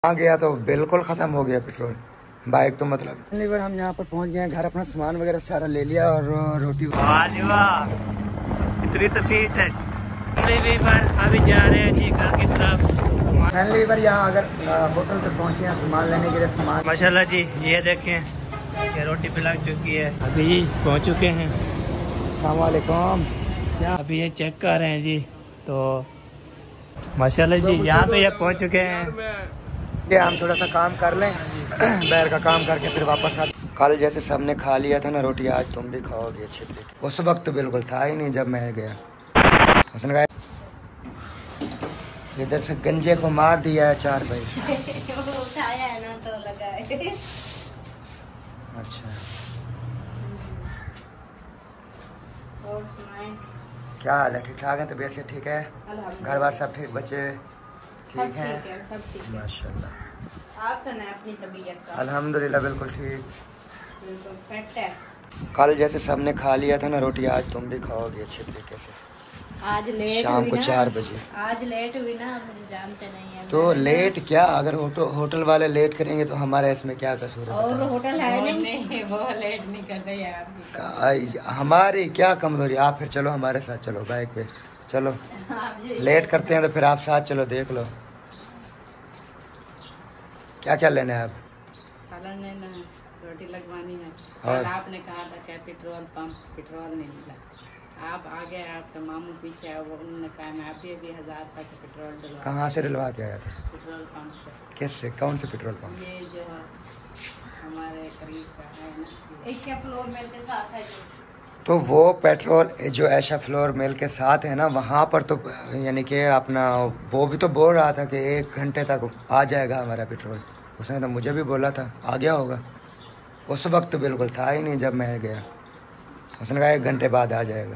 आ गया तो बिल्कुल ख़त्म हो गया पेट्रोल। बाइक तो मतलब हम यहाँ पर पहुँच गए हैं। घर अपना सामान वगैरह सारा ले लिया और रोटी इतनी स्पीड है। अभी जा रहे हैं जी घर की तरफ। फैमिली पर यहाँ अगर होटल पे पहुँचे हैं सामान लेने के लिए सामान माशाल्लाह जी ये देखें ये रोटी भी लग चुकी है। अभी जी पहुँच चुके हैं। अस्सलाम वालेकुम। अभी ये चेक कर रहे हैं जी तो माशाल्लाह जी यहाँ पे ये पहुँच चुके हैं। हम थोड़ा सा काम कर लें बैर का काम करके फिर वापस आ। कल जैसे सबने खा लिया था ना रोटी, आज तुम भी खाओगे अच्छे तरीके। उस वक्त तो बिल्कुल था ही नहीं जब मैं गया। उसने कहा इधर से गंजे को मार दिया है 4 भाई। उठाया है ना तो लगा है। अच्छा और सुनाएं क्या हाल है? ठीक ठाक है? तबीयत से ठीक है? घर बार सब ठीक? बच्चे ठीक हैं? सब ठीक है माशाल्लाह। आप सुनाएं अपनी तबीयत का? अल्हम्दुलिल्लाह बिल्कुल ठीक। बिल्कुल फिट है। कल जैसे सबने खा लिया था ना रोटी, आज तुम भी खाओगे अच्छे तरीके से। आज लेट शाम को हुई ना, 4 बजे। आज लेट हुई ना, मुझे जानते नहीं है। तो लेट क्या, अगर होटल वाले लेट करेंगे तो हमारे इसमें क्या कसूर है? और होटल है नहीं, वो लेट नहीं करते यार। हमारी क्या कमजोरी? आप फिर चलो हमारे साथ, चलो बाइक पे चलो। लेट करते हैं तो फिर आप साथ चलो, देख लो क्या क्या लेना है। आप सालन लेना है, रोटी लगवानी है। और कल आपने कहा था कि पेट्रोल नहीं मिला। आप आ गए, आपका मामू पीछे है, वो उन्होंने कहा मैं अभी 1000 तक पेट्रोल डलवा। कहाँ से डलवा के आया था? पेट्रोल पंप से। किससे? कौन से पेट्रोल पंप? ये जो है हमारे करीब का है ना, एशिया फ्लोर मिल के साथ है जो। तो वो पेट्रोल जो ऐशा फ्लोर मिल के साथ है ना, वहाँ पर तो यानी कि अपना वो भी तो बोल रहा था कि 1 घंटे तक आ जाएगा हमारा पेट्रोल। उसने तो मुझे भी बोला था आ गया होगा। उस वक्त तो बिल्कुल था ही नहीं जब मैं गया। उसने कहा 1 घंटे बाद आ जाएगा।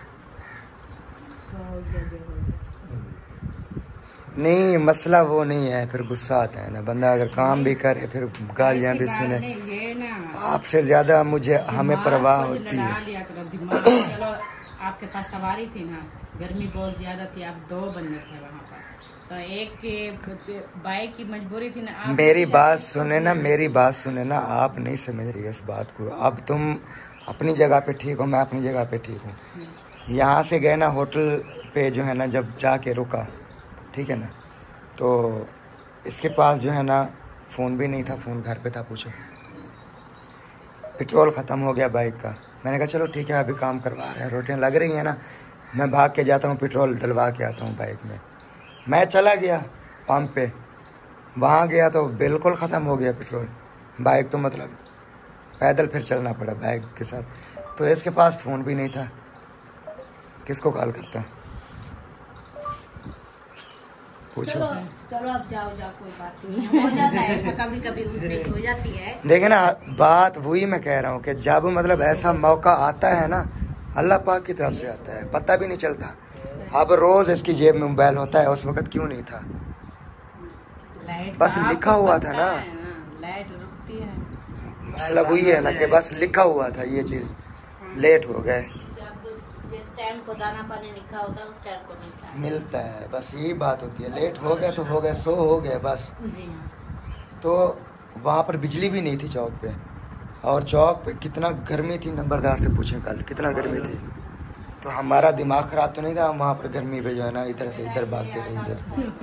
नहीं मसला वो नहीं है, फिर गुस्सा आता है ना बंदा अगर काम भी करे फिर गालियाँ भी सुने। आपसे ज्यादा मुझे हमें परवाह होती है। चलो आपके पास सवारी थी ना, गर्मी बहुत ज्यादा थी, आप 2 बंदे थे वहाँ पर, तो एक के बाइक की मजबूरी थी ना। मेरी बात सुने ना, मेरी बात सुने ना, आप नहीं समझ रही है इस बात को। अब तुम अपनी जगह पे ठीक हो, मैं अपनी जगह पे ठीक हूँ। यहाँ से गए ना होटल पे जो है ना, जब जाके रुका ठीक है ना, तो इसके पास जो है ना फ़ोन भी नहीं था, फ़ोन घर पे था। पूछो पेट्रोल ख़त्म हो गया बाइक का। मैंने कहा चलो ठीक है अभी काम करवा रहे हैं, रोटियाँ लग रही हैं ना, मैं भाग के जाता हूँ पेट्रोल डलवा के आता हूँ बाइक में। मैं चला गया पंप पे, वहाँ गया तो बिल्कुल ख़त्म हो गया पेट्रोल। बाइक तो मतलब पैदल फिर चलना पड़ा बाइक के साथ। तो इसके पास फ़ोन भी नहीं था, किसको कॉल करता? पूछो। चलो अब जाओ कोई बात नहीं, हो जाता है ऐसा, कभी कभी ऊंच हो जाती है। देखे ना, बात वही मैं कह रहा हूँ कि जब मतलब ऐसा मौका आता है ना, अल्लाह पाक की तरफ से आता है, पता भी नहीं चलता। अब रोज इसकी जेब में मोबाइल होता है, उस वक्त क्यों नहीं था? बस लिखा हुआ था ना, लाइट रुकती है। मसला वही है ना कि बस लिखा हुआ था ये चीज। लेट हो गए, जिस टाइम को दाना पानी लिखा होता है उस टाइम को मिलता है, बस यही बात होती है। लेट हो गए तो हो गए, सो हो गए बस। जी हाँ। तो वहाँ पर बिजली भी नहीं थी चौक पे, और चौक पे कितना गर्मी थी, नंबरदार से पूछें कल कितना गर्मी थी। तो हमारा दिमाग ख़राब तो नहीं था, वहाँ पर गर्मी पे जो है ना इधर से इधर भागते रहे इधर।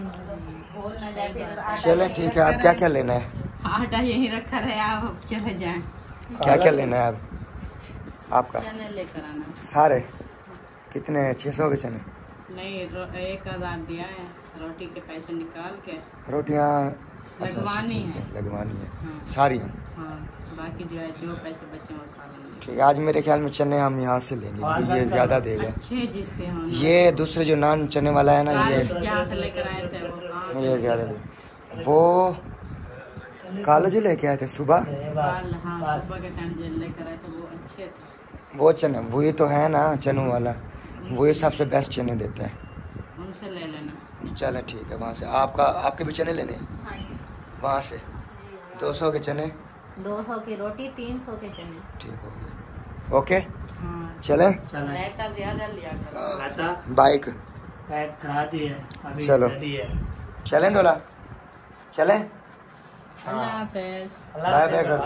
चले ठीक है, आप क्या क्या लेना है? आटा यही रखा रहे, आप चले जाएं। क्या क्या लेना है आपका? चने लेकर आना सारे कितने? 600 के चने? नहीं, 1000 दिया है, रोटी के पैसे निकाल के रोटियाँ लगवानी है। लगवानी है हाँ। सारी? हाँ, बाकी जो है जो पैसे बचे वो सारे ठीक है। आज मेरे ख्याल में चने हम यहाँ से लेंगे, ये ज़्यादा देगा। अच्छे जिसके हों। ये दूसरे जो नान चने वाला है ना, ये यहाँ से लेकर आए थे वो, ये ज़्यादा दे। वो कालो जो लेके आए थे सुबह, हाँ सुबह के टाइम जो लेकर आए थे वो अच्छे थे। वो चने वही तो है ना, चनों वाला वही सबसे बेस्ट चने देता है, उनसे ले लेना। चलो ठीक है। वहाँ से आपके भी चने लेने? वहाँ से 200 के चने, 200 की रोटी, 300 के चने। ठीक हो गया। ओके हाँ। चले? रायता ज्यादा लिया बाइक खड़ा दी है अभी, चलो रेडी है। चलें डोला, चलें अल्लाह हाफिज। बाय बाय कर दे,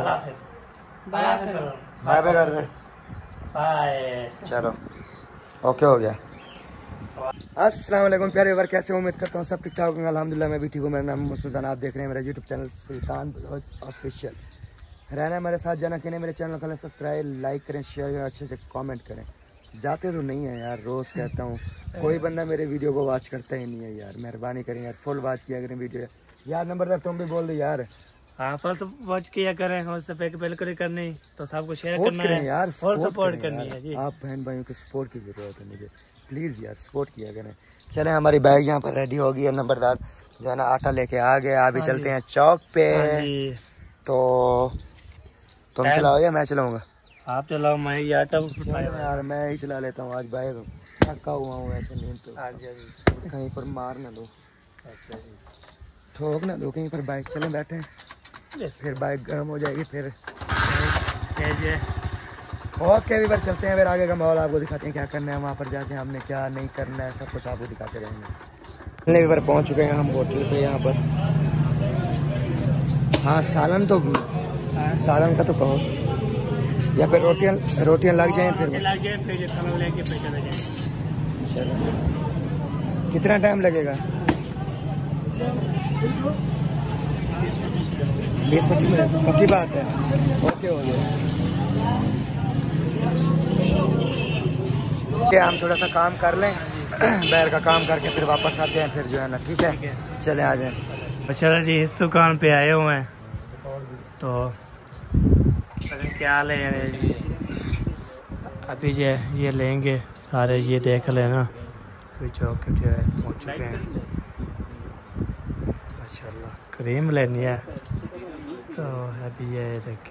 बाय बाय कर दे, बाय। चलो ओके हो गया। अस्सलाम वालेकुम प्यारे व्यूअर, कैसे उम्मीद करता हूँ सब ठीक ठाक होंगे। अल्हम्दुलिल्लाह मैं भी ठीक हूँ। मेरा नाम सुल्तान, आप देख रहे हैं मेरा यूट्यूब चैनल सुल्तान ऑफिशियल। रहना मेरे साथ, जाना कहने मेरे चैनल को सब्सक्राइब, लाइक करें, शेयर करें, अच्छे से कमेंट करें। जाते तो नहीं है यार, रोज़ कहता हूँ, कोई बंदा मेरे वीडियो को वॉच करता ही नहीं है यार। मेहरबानी करें यार, फुल वॉच किया करें वीडियो यार। नंबर तुम भी बोल दो यार। हाँ फुल वॉच किया करें और बिल्कुल करनी तो सबको शेयर करना करें है यार, फुल सपोर्ट करनी है जी। आप बहन भाइयों की सपोर्ट की जरूरत है मुझे, प्लीज़ यार सपोर्ट किया करें। चले हमारी बैग यहाँ पर रेडी हो गई है, नंबरदार जो है ना आटा लेके आ गया। अभी चलते हैं चौक पे। तो तुम चलाओ या मैं चलाऊंगा? आप चलाओ, मैं ये आटा यार मैं ही चला लेता हूँ, आज बैग थका हुआ हूँ ऐसे, नींद तो कहीं पर मार ना दो, ठोक ना दो कहीं पर बाइक। चले बैठे फिर बाइक गर्म हो जाएगी फिर। ओके अभी बार चलते हैं, फिर आगे का माहौल आपको दिखाते हैं क्या करना है वहाँ पर जाके, हमने क्या नहीं करना है सब कुछ आपको दिखाते रहेंगे। भी बार पहुँच चुके हैं हम होटल पे यहाँ पर। हाँ सालन तो, सालन का तो कहो, या फिर रोटियाँ लग जाएं फिर चलो। कितना टाइम लगेगा? 20-25 मिनट पक्की बात है। ओके हो गया। हम थोड़ा सा काम कर लें, बैर का काम करके फिर वापस आते हैं फिर जो है ना, ठीक है चले आ जाए। चलो जी, इस दुकान पे आए हुए हैं तो क्या ले अभी जो ये लेंगे सारे, ये देख लेना। अभी चौक जो है पहुँच चुके हैं माशाल्लाह। क्रीम लेनी है तो अभी ये देखें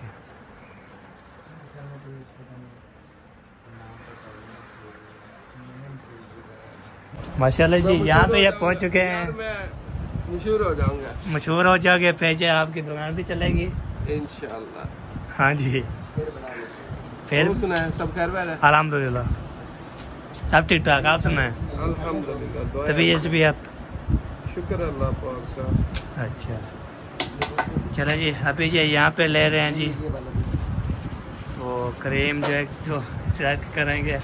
माशाल्लाह जी, यहाँ पे ये पहुँच चुके हैं। मशहूर हो जाऊंगा, मशहूर हो जाओगे, पैसे आपकी दुकान भी चलेगी इंशाल्लाह। हाँ जी। फिर सुना है सब खैर है? अल्हम्दुलिल्लाह सब ठीक ठाक। आप सुना है? अल्हम्दुलिल्लाह। तबीयत शुक्र अल्लाह पाक का। अच्छा चलो जी, अभी जी यहाँ पे ले रहे हैं जी वो क्रीम जो है जो चेक करेंगे।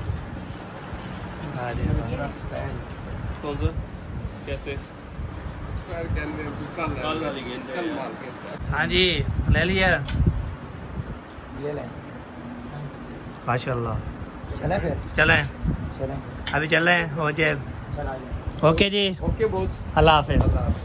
कैसे? हाँ जी ले लिया, ये लें माशाल्लाह। चले फिर चलें चलें, अभी चल रहे हैं हो जाए। चला जाए। ओके जी, ओके बॉस, अल्लाह हाफिज।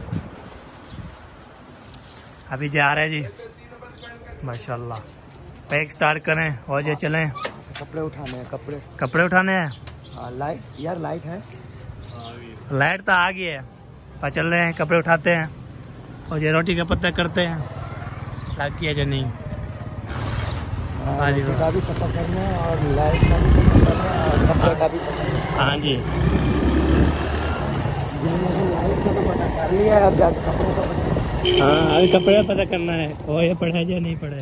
अभी जा रहे हैं जी माशाल्लाह। पैक स्टार्ट करें हो जाए, चलें। कपड़े उठाने हैं, कपड़े उठाने हैं। हाँ लाइट यार, लाइट है, लाइट तो आ गई है पर चल रहे हैं, कपड़े उठाते हैं और ये रोटी का पत्ता करते हैं। लग किया जो नहीं हाँ जी, का भी पता करना है और लाइट का भी पता करना है और कपड़े का भी पता करना है। हाँ जी, लाइट का तो पता कर लिया है, अब जाके कपड़े का पता। हाँ अभी कपड़े का पता करना है वो ये पढ़े या नहीं पढ़े।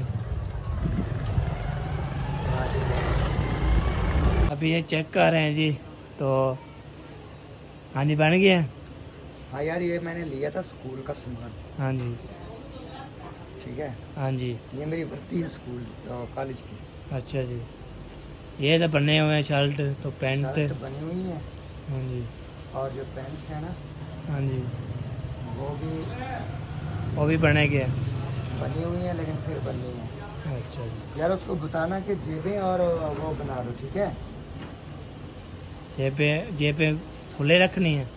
अभी ये चेक कर रहे हैं जी तो हाँ जी बन गया। हाँ यार ये मैंने लिया था स्कूल का सामान। हाँ जी ठीक है। हाँ जी, ये मेरी वर्दी है स्कूल कॉलेज की। अच्छा जी, ये तो बने हुए हैं शर्ट तो पैंट बनी हुई है। हाँ जी, और जो पैंट है ना, हाँ जी वो भी बने गए बनी हुई है लेकिन फिर बननी है। अच्छा जी, यार उसको बताना कि जेबें और वो बना दो, ठीक है। जेबें खुले रखनी है।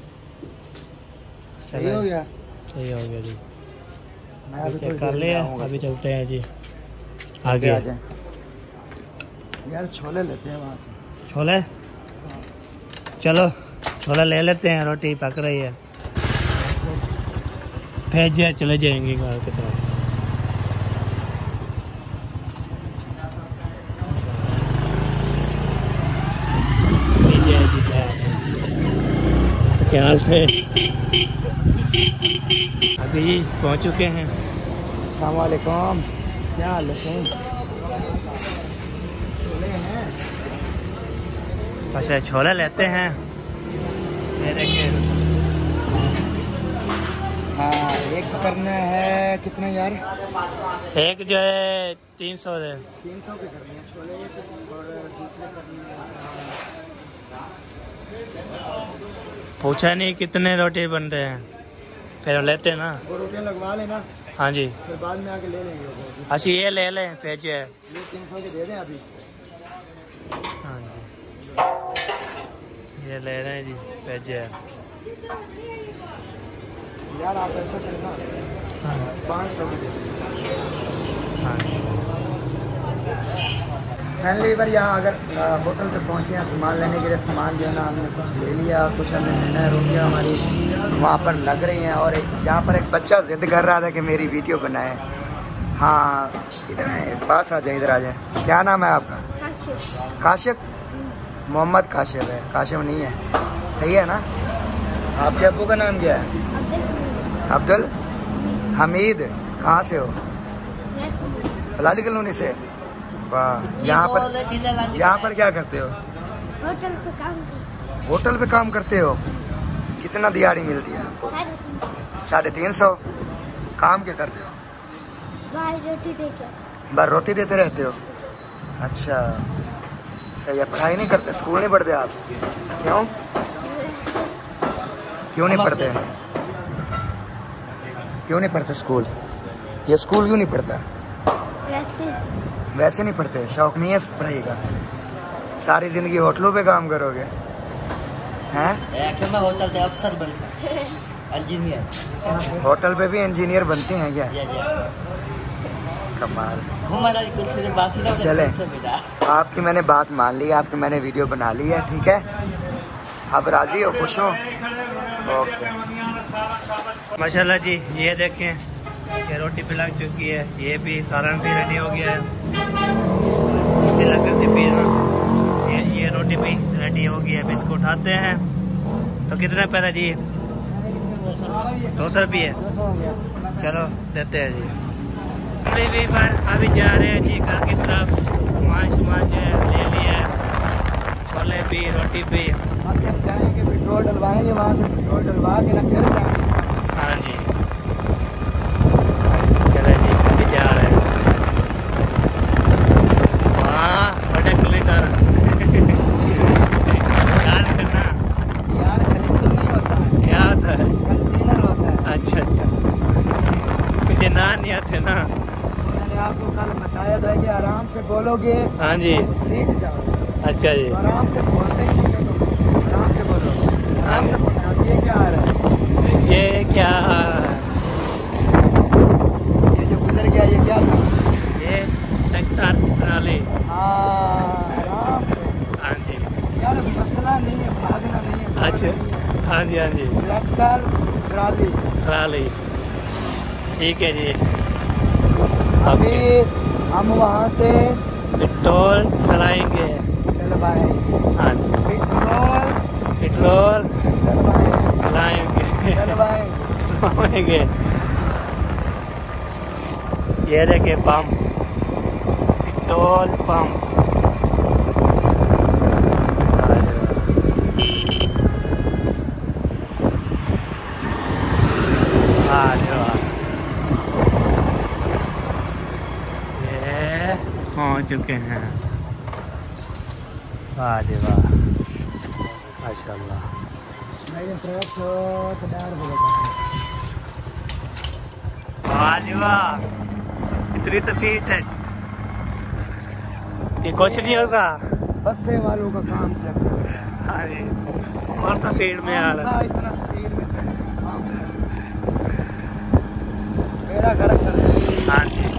सही हो गया, सही हो गया जी। मैं अभी चेक कर लिया, अभी चलते हैं जी आगे। आ जाए यार, छोले लेते हैं वहाँ से। छोले, चलो छोला ले लेते हैं, रोटी पक रही है, फिर चले जाएंगे घर की तरफ। क्या हाल है? अभी पहुंच चुके हैं। अस्सलाम वालेकुम, क्या हाल है? छोले हैं? अच्छा छोले लेते हैं, ये देखिए हाँ एक करना है कितना यार? एक जो है 300 है। 300 के करनी है छोले और दूसरे करनी है। पूछा नहीं कितने रोटी बन रहे हैं, फिर लेते हैं ना। वो रोटियाँ लगवा लेना, हाँ जी, फिर बाद में आके ले लेंगे वो। अच्छा ये ले लें फिर जो है। ये 300 के दे दें अभी। हाँ जी ये ले रहे हैं जी फिर जो है। यार आप ऐसा करना 500 में दे दें। हाँ जी फैमिली पर यहाँ अगर होटल पे पहुँचे हैं सामान लेने के लिए, सामान जो है ना हमने कुछ ले लिया, कुछ हमें लेना है। रोटियाँ हमारी वहाँ पर लग रही हैं और यहाँ पर एक बच्चा जिद कर रहा था कि मेरी वीडियो बनाए। हाँ इधर आए, पास आ जाए, इधर आ जाए। क्या नाम है आपका? काशिफ। मोहम्मद काशिफ है, काशिफ नहीं है। सही है ना? आपके अब्बू का नाम क्या है? अब्दुल हमीद। कहाँ से हो? फलाली कॉलोनी से। वाह। यहाँ पर क्या करते हो? होटल पे काम करते हो। कितना दिहाड़ी मिलती है आपको? 350। काम क्या करते हो? बाहर रोटी देते रहते हो। अच्छा सही है। पढ़ाई नहीं करते, स्कूल नहीं पढ़ते आप? क्यों क्यों नहीं पढ़ते? क्यों नहीं पढ़ते स्कूल? ये स्कूल क्यों नहीं पढ़ता? वैसे नहीं पढ़ते, शौक नहीं है पढ़ाई का? सारी जिंदगी होटलों पे काम करोगे हैं? मैं होटल पे अफसर बनता इंजीनियर। होटल पे भी इंजीनियर बनते हैं क्या? कमाल। चले आपकी मैंने बात मान ली, आपकी मैंने वीडियो बना ली है, ठीक है? आप राजी हो, खुश हो? ओके माशाल्लाह जी। ये देखें ये रोटी भी लग चुकी है, ये भी सालन भी रेडी हो गया है। ये रोटी भी रेडी हो गई है। अब इसको उठाते हैं। तो कितना पैसा जी? 200 रुपये। चलो देते हैं जी। अभी जा रहे हैं जी घर की तरफ। सामान जो है ले लिया है, छोले भी रोटी भी। अब जाएंगे पेट्रोल डलवाएंगे, वहाँ से पेट्रोल डलवा के ना फिर जाएंगे। हाँ जी चले जी अभी जा रहे हैं। वाह बड़े क्लिटर यार करना यार खरीद नहीं होता है, क्या होता है? कंटेनर होता है। अच्छा मुझे ना नहीं आते ना। मैंने आपको कल बताया था कि आराम से बोलोगे हाँ जी सीख जाओ। अच्छा जी तो आराम से बोलते ही नहीं है, तो आराम से बोलो, आराम से बोलो। ये क्या आ रहा है? ये क्या? ये जो गुजर गया ये क्या था? ये ट्रैक्टर ट्राली। हाँ आराम से। हाँ जी यार मसला नहीं है, भागना नहीं है। अच्छा हाँ जी ट्रैक्टर ट्राली। ट्राली ठीक है जी। अभी हम वहाँ से पेट्रोल चलाएंगे। डलवाएंगे। हाँ जी पेट्रोल चलाएंगे। चलाएंगे। ये देखे पंप, पेट्रोल पंप। ये पहुंच चुके हैं। वाह जी वाह माशाल्लाह। वाह जी वाह इतनी स्पीड है। ये कुछ नहीं होगा, बस से वालों का काम चल रहा है। हाँ जी और स्पीड में आ रहा है। इतना स्पीड में मेरा घर कर दिया। हाँ जी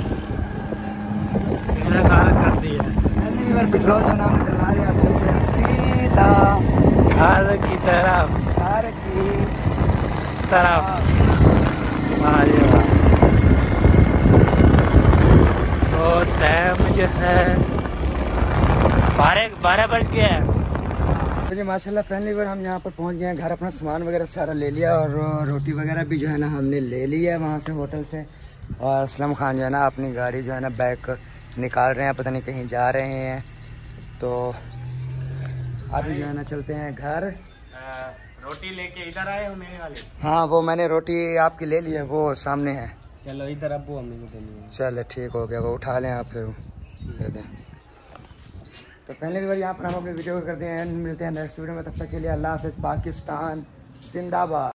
मेरा घर कर दिया। पहली बार पेट्रोल जो नाम चला रहे हैं सीधा घर की तरफ। घर की तरफ। वाह जी वाह। तो टाइम जो है 12 बज गया है। जी माशाल्लाह फैमिली पर हम यहाँ पर पहुँच गए हैं। घर अपना सामान वगैरह सारा ले लिया और रोटी वगैरह भी जो है ना हमने ले ली है वहाँ से होटल से। और असलम खान जो है ना अपनी गाड़ी जो है ना बैग निकाल रहे हैं, पता नहीं कहीं जा रहे हैं। तो अभी जो है ना चलते हैं घर। रोटी लेके इधर आए हो मेरे वाले? हाँ वो मैंने रोटी आपकी ले ली है, वो सामने है। चलो इधर अब्बू अम्मी को देनी है। चले ठीक हो गया, वो उठा लें आप फिर दे दें। तो पहले भी बार यहाँ पर हम अपने वीडियो को करते हैं, मिलते हैं नेक्स्ट वीडियो में, तब तक के लिए अल्लाह हाफिज़। पाकिस्तान जिंदाबाद।